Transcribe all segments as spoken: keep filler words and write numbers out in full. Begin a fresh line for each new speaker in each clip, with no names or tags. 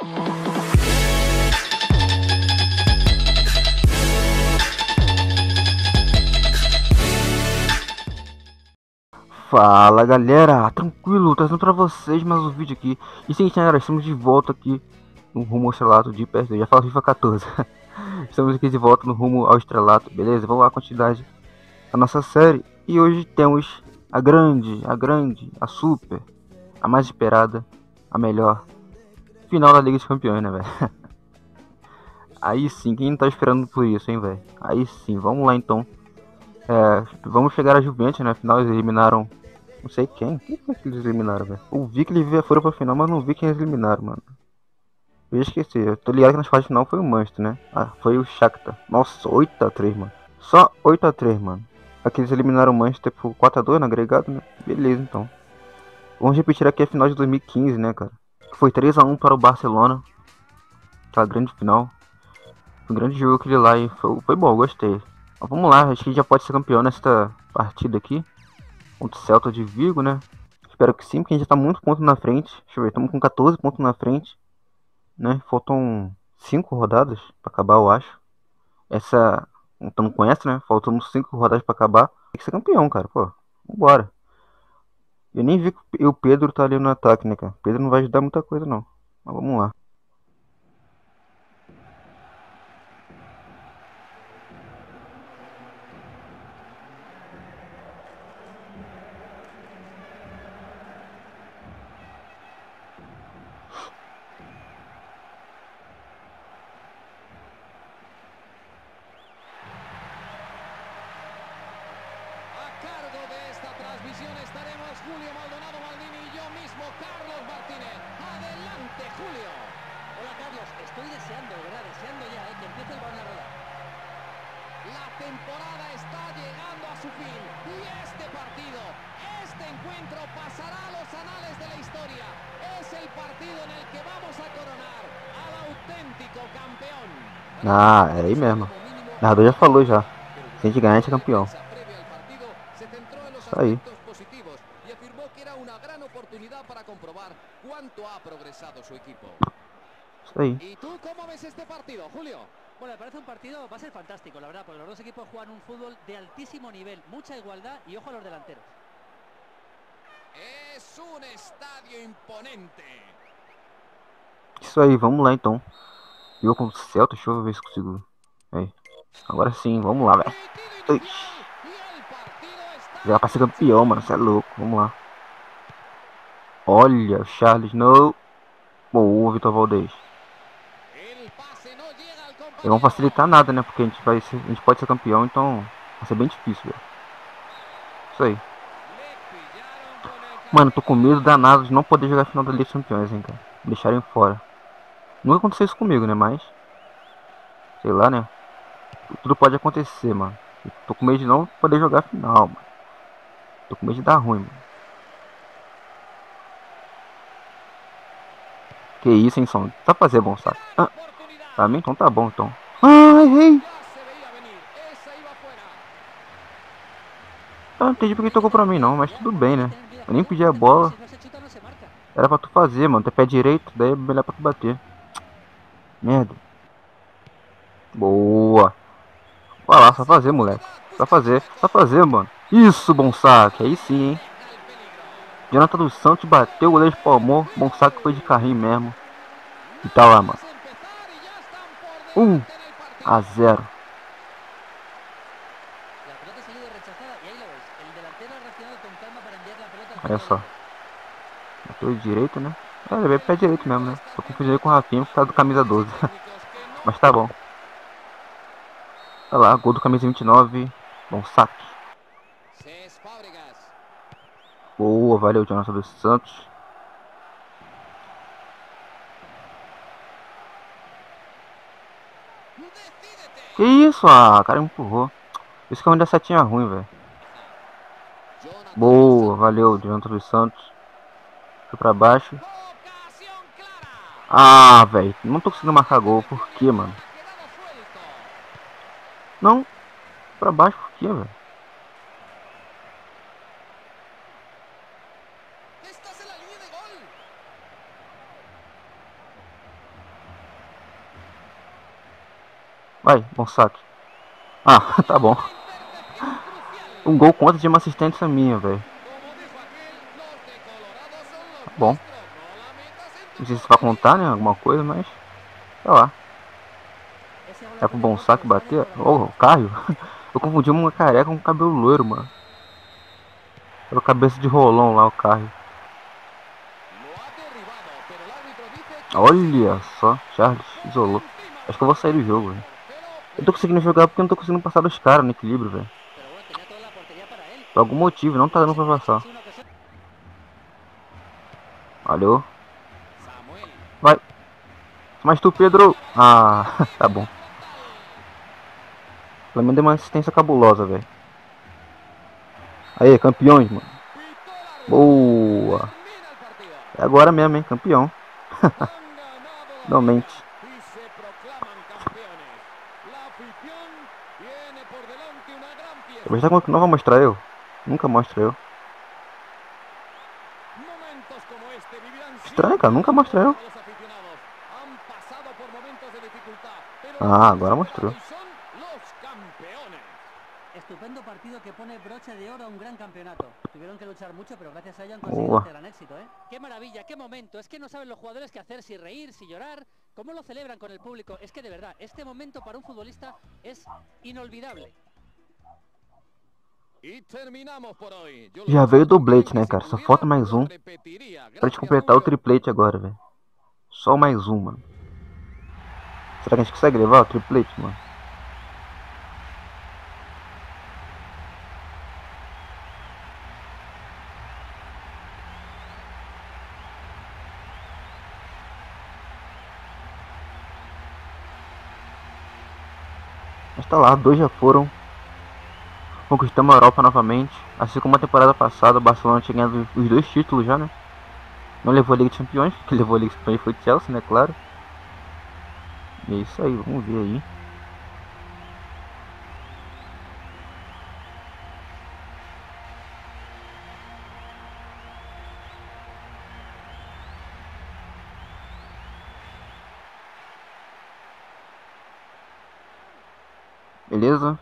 Fala galera, tranquilo, trazendo pra vocês mais um vídeo aqui. E sim, galera, estamos de volta aqui no rumo ao estrelato de P S dois. Já falo FIFA quatorze. Estamos aqui de volta no rumo ao estrelato, beleza? Vamos lá, quantidade da nossa série. E hoje temos a grande, a grande, a super, a mais esperada, a melhor final da Liga dos Campeões, né, velho? Aí sim, quem não tá esperando por isso, hein, velho? Aí sim, vamos lá então. É, vamos chegar a Juventus, né? Afinal, eles eliminaram. Não sei quem. Quem foi que eles eliminaram, velho? Eu vi que eles foram pra final, mas não vi quem eles eliminaram, mano. Eu ia esquecer. Eu tô ligado que nas quartas de final foi o Manchester, né? Ah, foi o Shakhtar. Nossa, oito a três, mano. Só oito a três, mano. Aqui eles eliminaram o Manchester por quatro a dois no agregado, né? Beleza, então. Vamos repetir aqui a final de dois mil e quinze, né, cara? Foi três a um para o Barcelona. Aquela grande final. Foi um grande jogo aquele lá e foi, foi bom, gostei. Mas vamos lá, acho que já pode ser campeão nesta partida aqui. Contra o Celta de Vigo, né? Espero que sim, porque a gente já tá muito pontos na frente. Deixa eu ver, estamos com quatorze pontos na frente, né? Faltam cinco rodadas para acabar, eu acho. Essa, então não conhece, né? Faltam cinco rodadas para acabar. Tem que ser campeão, cara, pô. Vambora. Eu nem vi que o Pedro tá ali no ataque, né, cara? O Pedro não vai ajudar muita coisa, não. Mas vamos lá.
Estaremos Julio Maldonado Maldini y yo mismo, Carlos Martínez. Adelante, Julio.
Hola, Carlos. Estoy deseando, de verdad, deseando ya eh, que empiece el balón a rodar.
La temporada está llegando a su fin y este partido, este encuentro pasará a los anales de la historia. Es el partido en el que vamos a coronar al auténtico campeón.
Ah, é aí mesmo. O narrador já falou já. Se a gente ganhar, a gente é campeão. Isso aí.
Y afirmó que era una gran oportunidad para comprobar cuánto ha progresado su equipo.
Isso aí.
¿Y tú cómo ves este partido, Julio?
Bueno, me parece un partido, va a ser fantástico, la verdad, porque los dos equipos juegan un fútbol de altísimo nivel, mucha igualdad y ojo a los delanteros.
Es un estadio imponente.
Isso aí, vamos lá então. Eu com o Celta, deixa eu ver se consigo. Aí. Agora sim, vamos lá, velho. Já pra ser campeão, mano. Você é louco. Vamos lá. Olha, o Charles, não. Boa, Vitor Valdez. E vão facilitar nada, né? Porque a gente vai ser, a gente pode ser campeão, então vai ser bem difícil, velho. Isso aí. Mano, tô com medo danado de não poder jogar a final da Liga dos Campeões, hein, cara. Me deixarem fora. Nunca aconteceu isso comigo, né? Mas sei lá, né? Tudo pode acontecer, mano. Eu tô com medo de não poder jogar a final, mano. Tô com medo de dar ruim, mano. Que isso, hein, som? Tá fazer bom, saco? Ah, pra mim, então tá bom, então. Ah, errei! Eu não entendi porque tocou pra mim, não, mas tudo bem, né? Eu nem pedi a bola. Era pra tu fazer, mano. Tem pé direito, daí é melhor pra tu bater. Merda. Boa. Vai lá, só fazer, moleque. Só fazer, só fazer, mano. Isso, bom saque. Aí sim, hein. Jonathan dos Santos bateu, o goleiro espalmou. Bom saque foi de carrinho mesmo. E tá lá, mano. um a zero. Olha só. Bateu de direito, né? É, ele veio pé direito mesmo, né? Tô confundindo com o Rafinha por causa do camisa doze. Mas tá bom. Olha lá, gol do camisa vinte e nove. Bom saque. Boa, valeu, Jonathan dos Santos. Que isso? Ah, cara empurrou. Esse caminho da setinha é ruim, velho. Boa, valeu, Jonathan dos Santos. Foi pra baixo. Ah, velho. Não tô conseguindo marcar gol. Por quê, mano? Não. Pra baixo por quê, velho? Vai, bom saque. Ah, tá bom. Um gol contra de uma assistência minha, velho. Tá bom. Não sei se vai contar, né? Alguma coisa, mas. Sei lá. É pro bom saque bater. Oh, o Caio. Eu confundi uma careca com um cabelo loiro, mano. Era o cabeça de rolão lá, o Caio. Olha só, Charles isolou. Acho que eu vou sair do jogo, velho. Eu tô conseguindo jogar porque eu não tô conseguindo passar dos caras no equilíbrio, velho. Por algum motivo, não tá dando pra passar. Valeu. Vai. Mas tu, Pedro. Ah, tá bom. Pelo menos deu uma assistência cabulosa, velho. Aí, campeões, mano. Boa. É agora mesmo, hein? Campeão. Finalmente. Talvez não vai mostrar eu. Nunca mostra eu. Estranho, cara. Nunca mostra eu. Ah, agora mostrou.
Estupendo partido que pone broche de oro a un gran campeonato. Tuvieron que luchar mucho, pero gracias a ello han conseguido
Boa.
este gran éxito, ¿eh? Qué maravilla, qué momento. Es que no saben los jugadores qué hacer, si reír, si llorar, cómo lo celebran con el público. Es que de verdad, este momento para un futbolista es inolvidable.
Já veio o doblete, né, cara? Só falta mais um pra gente completar o triplete agora, velho. Só mais um, mano. Será que a gente consegue levar o triplete, mano? Mas tá lá, dois já foram. Conquistamos a Europa novamente. Assim como a temporada passada, o Barcelona tinha ganhado os dois títulos já, né? Não levou a Liga de Campeões, que levou a Liga de Campeões foi o Chelsea, né? Claro. E é isso aí, vamos ver aí. Beleza?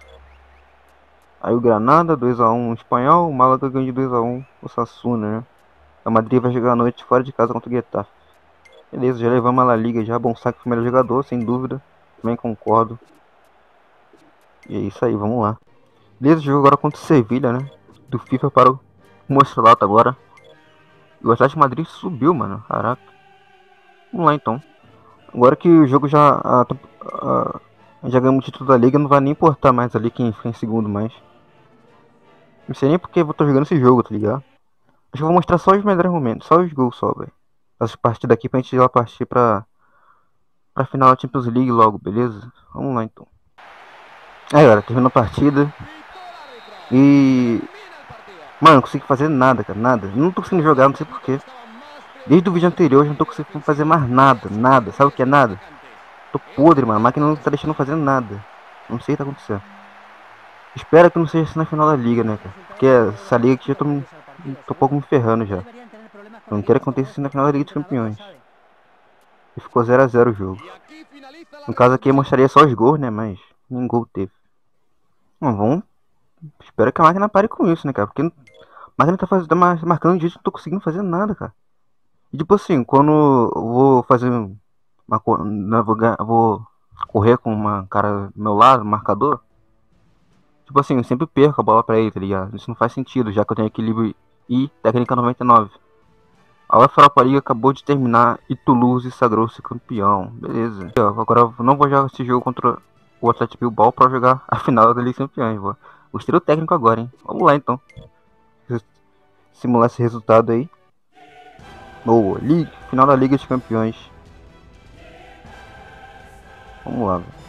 Aí o Granada, dois a um o Espanhol, o Málaga ganhou de dois a um o Sassuolo, né? A Madrid vai jogar à noite fora de casa contra o Getafe. Beleza, já levamos a La Liga já, bom saque pro melhor jogador, sem dúvida. Também concordo. E é isso aí, vamos lá. Beleza, jogo agora contra o Sevilha, né? Do FIFA para o Mostrelato agora. E o Atlético de Madrid subiu, mano. Caraca. Vamos lá então. Agora que o jogo já. A, a, a, já ganhamos o título da Liga, não vai nem importar mais ali quem fica em segundo mais. Não sei nem porque eu tô jogando esse jogo, tá ligado? Acho que eu vou mostrar só os melhores momentos, só os gols só, velho. Essas partidas aqui pra gente já partir pra. Pra final da Champions League logo, beleza? Vamos lá então. Aí galera, terminou a partida. E. Mano, não consegui fazer nada, cara, nada. Não tô conseguindo jogar, não sei porquê. Desde o vídeo anterior, já não tô conseguindo fazer mais nada, nada. Sabe o que é nada? Tô podre, mano. A máquina não tá deixando fazer nada. Não sei o que tá acontecendo. Espero que não seja assim na final da liga, né, cara? Porque essa liga aqui eu tô, tô um pouco me ferrando já. Eu não quero que aconteça assim na final da Liga dos Campeões. E ficou zero a zero o jogo. No caso aqui eu mostraria só os gols, né? Mas nem gol teve. Bom, vamos. Espero que a máquina pare com isso, né, cara? Porque a máquina tá, faz... tá marcando de jeito que não tô conseguindo fazer nada, cara. E tipo assim, quando eu vou fazer uma co... eu vou correr com uma cara do meu lado, marcador. Tipo assim, eu sempre perco a bola pra ele, tá ligado? Isso não faz sentido, já que eu tenho equilíbrio e técnica noventa e nove. A UEFA Europa League acabou de terminar e Toulouse sagrou-se campeão. Beleza. Agora eu não vou jogar esse jogo contra o Atlético Bilbao pra jogar a final da Liga dos Campeões. Vou. Gostei do técnico agora, hein? Vamos lá então. Simular esse resultado aí. Boa. Liga, final da Liga dos Campeões. Vamos lá, velho.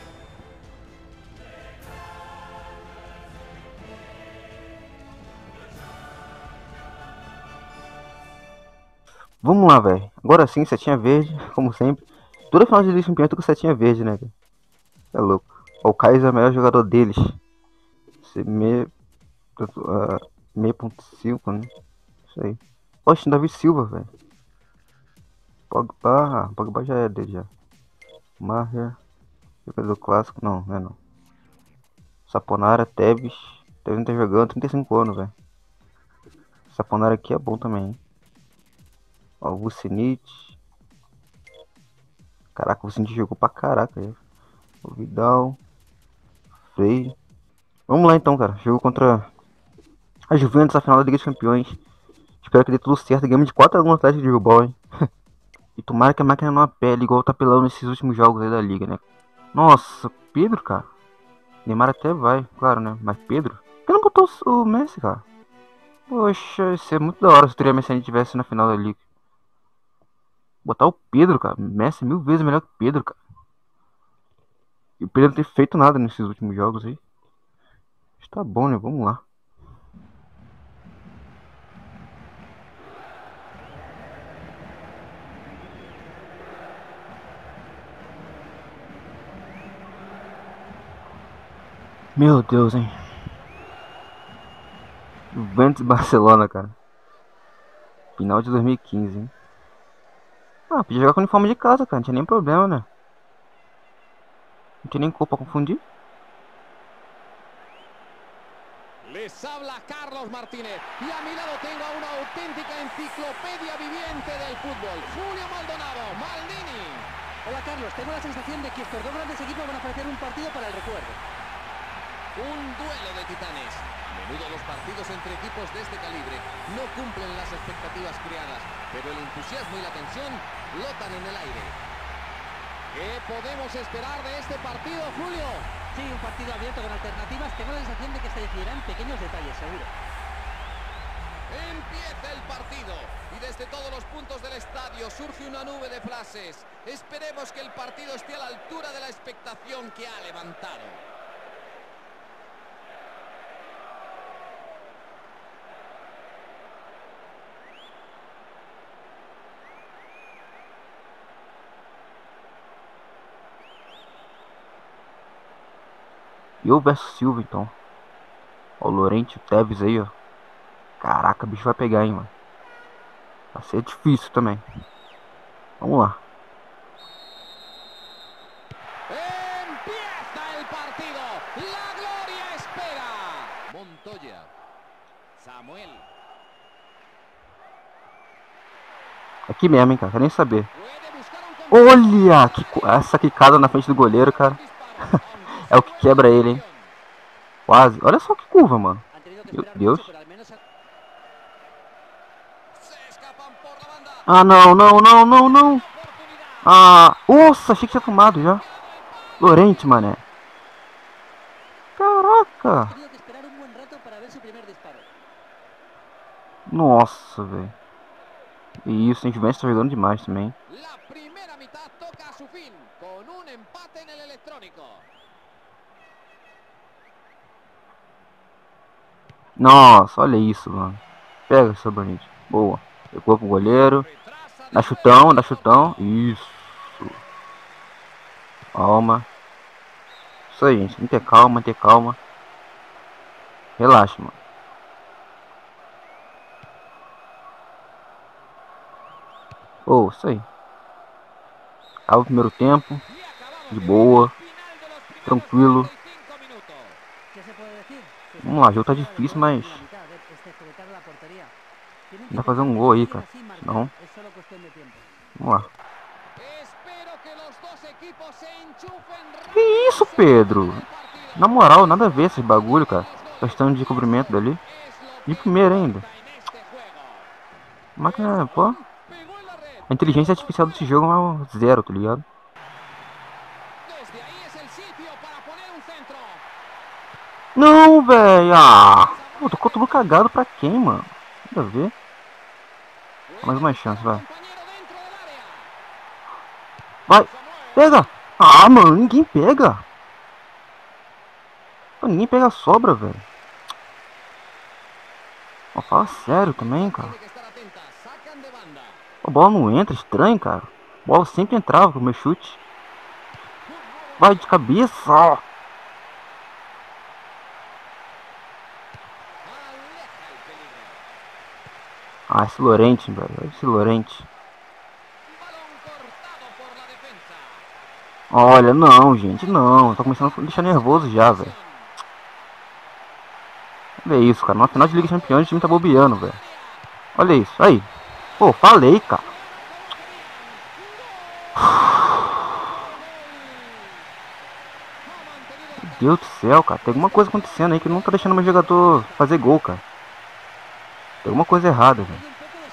Vamos lá, velho. Agora sim, setinha verde, como sempre. Toda final de Liga dos Campeões tô com setinha verde, né, velho? É louco. O Kaiser é o melhor jogador deles. Me... Uh, meio ponto cinco, né? Isso aí. Poxa, Davi Silva, velho. Pogba. Pogba já é dele já. Maher. Jogador clássico, não, não é não. Saponara, Tevez. Tevez não tá jogando, trinta e cinco anos, velho. Saponara aqui é bom também, hein? Ó, o Vucinic. Caraca, o Vucinic jogou pra caraca. Aí. O Vidal. Freire. Vamos lá então, cara. Jogo contra a Juventus, a final da Liga dos Campeões. Espero que dê tudo certo. Ganhamos de quatro a um no Atlético de Bilbao, hein? E tomara que a máquina não apele igual tá pelando nesses últimos jogos aí da Liga, né? Nossa, Pedro, cara. Neymar até vai, claro, né? Mas Pedro? Por que não botou o Messi, cara? Poxa, isso é muito da hora se o Triângulo Messi tivesse na final da Liga. Botar o Pedro, cara. Messi é mil vezes melhor que o Pedro, cara. E o Pedro não ter feito nada nesses últimos jogos aí. Está bom, né? Vamos lá. Meu Deus, hein? Juventus e Barcelona, cara. Final de dois mil e quinze, hein? Ah, podia jogar com o uniforme de casa, cara. Não tinha nem problema, né? Não tinha nem cor pra confundir.
Les habla Carlos Martínez y a mi lado tengo a una auténtica enciclopedia viviente del fútbol. Julio Maldonado, Maldini.
Hola Carlos, tengo la sensación de que estos dos grandes equipos van a ofrecer un partido para el recuerdo.
Un duelo de titanes. A menudo los partidos entre equipos de este calibre no cumplen las expectativas creadas, pero el entusiasmo y la tensión flotan en el aire. ¿Qué podemos esperar de este partido, Julio?
Sí, un partido abierto con alternativas. Tengo la sensación de que se decidirá en pequeños detalles, seguro.
Empieza el partido y desde todos los puntos del estadio surge una nube de flashes. Esperemos que el partido esté a la altura de la expectación que ha levantado.
Eu versus Silva, então. Ó, o Lorente, o Tevez aí, ó. Caraca, o bicho vai pegar, hein, mano. Vai ser difícil também. Vamos lá.
Empieza el partido. La gloria espera. Montoya. Samuel.
Aqui mesmo, hein, cara. Quero nem saber.
Puede buscar un
Olha! Que, essa quicada na frente do goleiro, cara. É o que quebra ele, hein. Quase. Olha só que curva, mano.
Han tenido que
Meu
esperar
Deus.
mucho, pero al menos...
Se escapan por la banda.
Ah, não, não, não, não, não.
Oportunidad.
Ah, nossa, achei que tinha tomado já. Lorente, mané. Caraca.
Ha tenido que esperar un buen rato para ver su primer disparo.
Nossa, velho. E isso, a Juventus tá jogando demais também.
La primera mitad toca a su fin con un empate en el electrónico.
Nossa, olha isso, mano. Pega essa bonita. Boa. Pegou pro goleiro.
Retrasa
Dá
de
chutão, dá chutão. Isso. Calma. Isso aí, gente. Tem que ter calma, ter calma. Relaxa, mano. Oh, isso aí. Acaba o primeiro tempo.
Y acabamos
De
de
boa.
ver el final de los primeros
Tranquilo.
cuarenta y cinco minutos.
¿Qué se puede decir? Que se
Vamos lá, o
ha
jogo tá
disfrutado del
difícil,
juego
mas...
en la mitad, excepto de cara a la portería. Tienen que
Dá pra fazer um
pensar que
gol
si
aí,
siguen
cara.
así, marcar.
Senão,
Es solo cuestión de tiempo.
vamos lá.
Espero que los dos equipos se enchufen
Que isso, Pedro? Na moral, nada a ver esses bagulho, cara. Questão de cobrimento dali. De primeira ainda. Máquina, pô. A inteligência artificial desse jogo é um zero, tá ligado?
Desde ahí es el sitio para poner un centro.
Não, velho. Ah, pô, tocou tudo cagado pra quem, mano? Nada a ver. Mais uma chance, vai.
Compañero dentro del área.
Vai. Pega. Ah, mano, ninguém pega. Pô, ninguém pega a sobra, velho. Ó, fala sério também, cara.
Tiene que estar atenta. Sacan de banda.
A bola não entra, estranho, cara. A bola sempre entrava pro meu chute. Vai de cabeça.
Aleja el peligro.
Ah, esse Lorente, velho. Esse Lorente.
Balón cortado por la defensa.
Olha, não, gente, não. Tô começando a me deixar nervoso já, velho. Olha isso, cara. Na final de Liga dos Campeões o time tá bobeando, velho. Olha isso, aí. Pô, falei, cara. Meu Deus do céu, cara. Tem alguma coisa acontecendo aí que não tá deixando meu jogador fazer gol, cara. Tem alguma coisa errada, velho.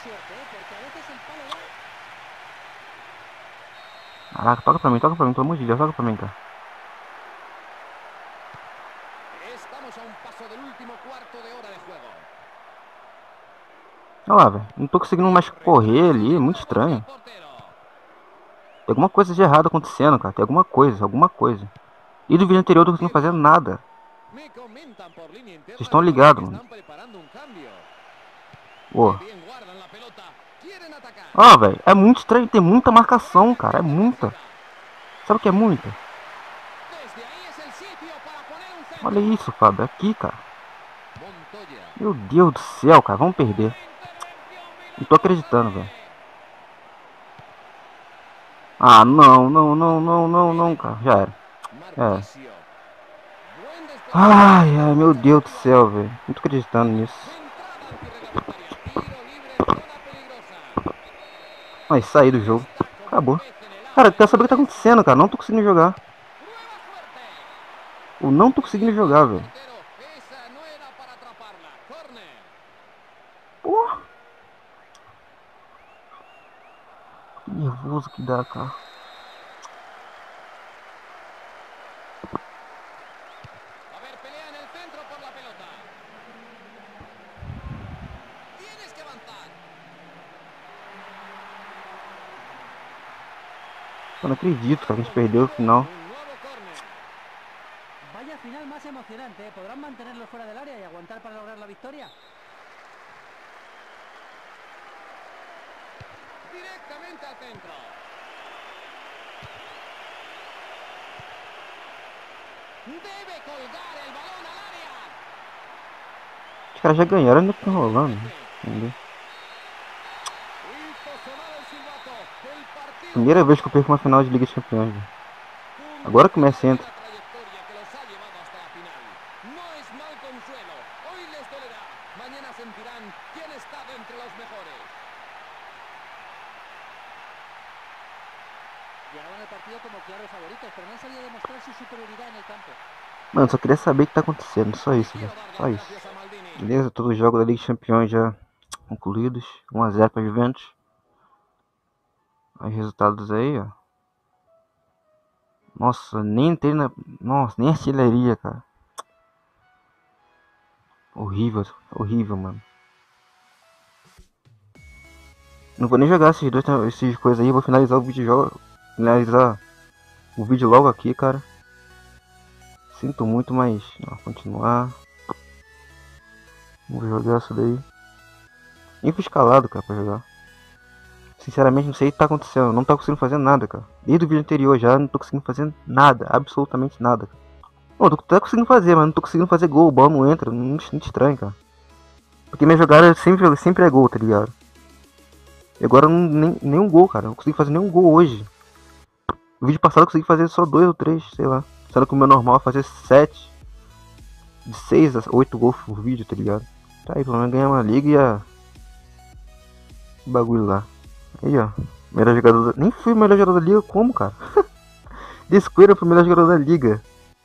Caraca, toca pra mim, toca pra mim, pelo amor de Deus, toca pra mim, cara. Olha lá, velho. Não tô conseguindo mais correr ali, é muito estranho. Tem alguma coisa de errado acontecendo, cara. Tem alguma coisa, alguma coisa. E do vídeo anterior eu tô conseguindo fazer nada. Vocês estão ligados, mano. Pô. Ó, velho, é muito estranho. Tem muita marcação, cara. É muita. Sabe o que é muita? Olha isso, Fábio. Aqui, cara. Meu Deus do céu, cara. Vamos perder. Não tô acreditando, velho. Ah, não, não, não, não, não, não, cara. Já era. É. Ai, ai, meu Deus do céu, velho. Não tô acreditando nisso. Ai, saí do jogo. Acabou. Cara, quer saber o que tá acontecendo, cara? Não tô conseguindo jogar. Eu não tô conseguindo jogar, velho. Porra. Que nervoso que dá, cara. Eu não acredito, cara, que a gente perdeu o final.
Vaya final más emocionante, ¿eh? ¿Podrán mantenerlo fuera del área y aguantar para lograr la victoria?
Directamente al centro. Debe colgar el balón al área.
Os caras já ganharam, ainda estão rolando. Entendeu? Primeira vez que eu perco uma final de Liga dos Campeões. Véio. Agora que o Messi entra. Mano, só queria saber o que tá acontecendo. Só isso, velho. Só isso. Beleza, todos os jogos da Liga dos Campeões já concluídos. um a zero pra Juventus. Os resultados aí, ó. Nossa, nem entrei na... Nossa, nem artilharia, cara. Horrível, horrível, mano. Não vou nem jogar esses dois, esses coisas aí. Vou finalizar o vídeo jogo. Finalizar o vídeo logo aqui, cara. Sinto muito, mas... Ó, continuar. Vou jogar isso daí. Nem fui escalado, cara, pra jogar. Sinceramente, não sei o que tá acontecendo. Não tá conseguindo fazer nada, cara. Desde o vídeo anterior já, não tô conseguindo fazer nada. Absolutamente nada, cara. Não, tô até conseguindo fazer, mas não tô conseguindo fazer gol. O bola não entra. Muito, muito estranho, cara. Porque minha jogada sempre, sempre é gol, tá ligado? E agora não, nem, nenhum gol, cara. Não consegui fazer nenhum gol hoje. No vídeo passado eu consegui fazer só dois ou três, sei lá. Sendo que o meu normal é fazer sete. De seis a oito gols por vídeo, tá ligado? Tá aí, pelo menos ganhar uma liga e a... O bagulho lá. Aí, ó. Melhor jogador da... Nem fui o melhor jogador da liga, como, cara? Descuida pro melhor jogador da liga.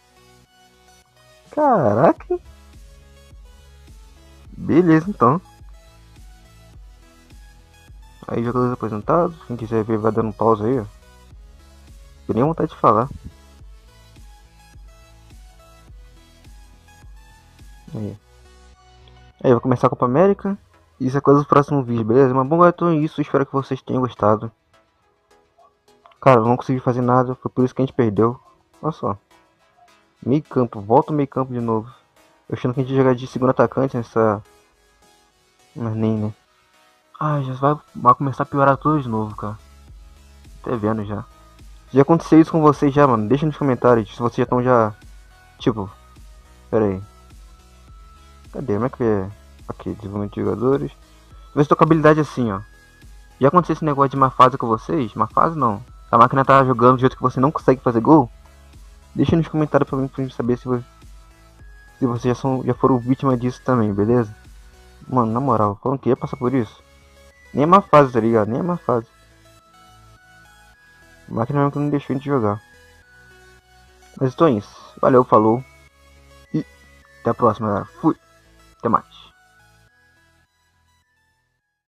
Caraca. Beleza, então. Aí, jogadores apresentados. Quem quiser ver, vai dando pausa aí, ó. Tem nem vontade de falar. Aí. Aí, eu vou começar a Copa América. Isso é coisa do próximo vídeo, beleza? Mas bom, galera, então é isso. Espero que vocês tenham gostado. Cara, eu não consegui fazer nada. Foi por isso que a gente perdeu. Olha só. Meio campo. Volta o meio campo de novo. Eu achando que a gente ia jogar de segundo atacante nessa... Mas nem, né? Ah, já vai, vai começar a piorar tudo de novo, cara. Até vendo já. Já aconteceu isso com vocês já, mano. Deixa nos comentários se vocês já estão já... Tipo... Pera aí. Cadê? Como é que é? Aqui, desenvolvimento de jogadores. Vê se tô com habilidade assim, ó. Já aconteceu esse negócio de uma fase com vocês? Uma fase não. a máquina tá jogando do jeito que você não consegue fazer gol, deixa nos comentários pra mim, pra gente saber se, você, se vocês já, são, já foram vítima disso também, beleza? Mano, na moral, falando que ia passar por isso. Nem é uma fase, tá ligado? Nem é uma fase. A máquina mesmo que não deixou a gente jogar. Mas então é isso. Valeu, falou. E até a próxima, galera. Fui. Até mais.